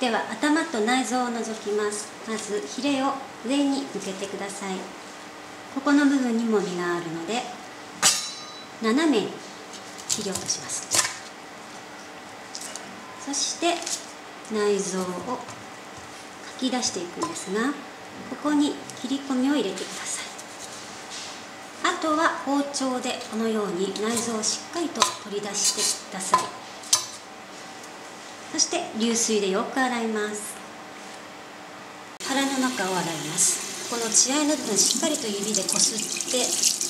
では頭と内臓を除きます。まずヒレを上に向けてください。ここの部分にも身があるので斜めに切り落とします。そして内臓をかき出していくんですが、ここに切り込みを入れてください。あとは包丁でこのように内臓をしっかりと取り出してください。そして流水でよく洗います。腹の中を洗います。この血合いの部分しっかりと指でこすって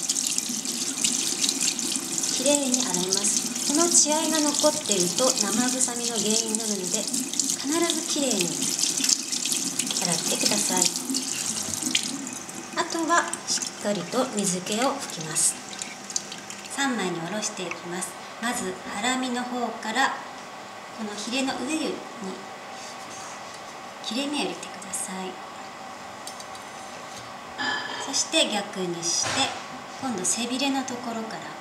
きれいに洗います。この血合いが残っていると生臭みの原因になるので、必ずきれいに洗ってください。あとはしっかりと水気を拭きます。3枚におろしていきます。まずハラミの方からこのヒレの上に切れ目を入れてください。そして逆にして今度背びれのところから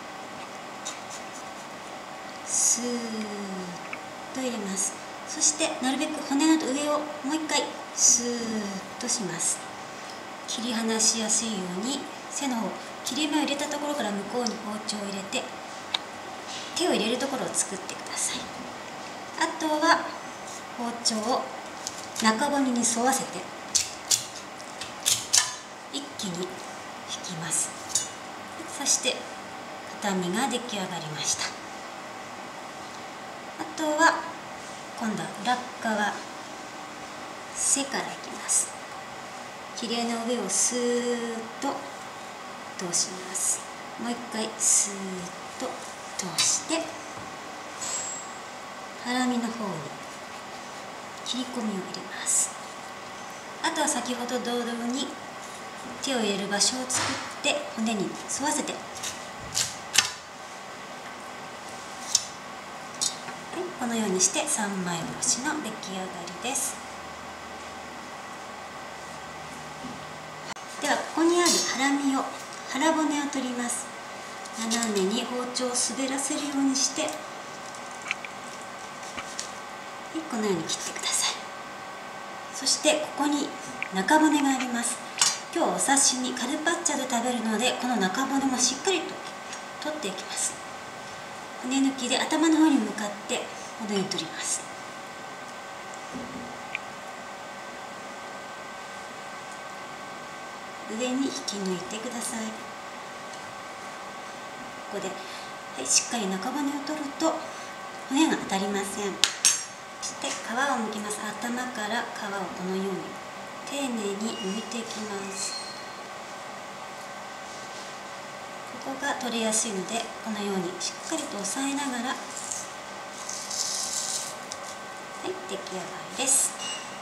スーッと入れます。そしてなるべく骨の上をもう一回スーッとします。切り離しやすいように背の方、切れ目を入れたところから向こうに包丁を入れて手を入れるところを作ってください。あとは包丁を中骨に沿わせて一気に引きます。そして片身が出来上がりました。あとは今度は裏側、背からいきます。ヒレの上をスーッと通します。もう一回スーッと通してハラミの方に切り込みを入れます。あとは先ほど同様に手を入れる場所を作って骨に沿わせて、このようにして3枚おろしの出来上がりです。ではここにある腹骨を取ります。斜めに包丁を滑らせるようにしてこのように切ってください。そしてここに中骨があります。今日はお刺身カルパッチョで食べるので、この中骨もしっかりと取っていきます。骨抜きで頭の方に向かってこのように取ります。上に引き抜いてください。ここで、しっかり中骨を取ると骨が当たりません。そして皮を剥きます。頭から皮をこのように丁寧に剥いていきます。ここが取れやすいのでこのようにしっかりと押さえながら、出来上がりです。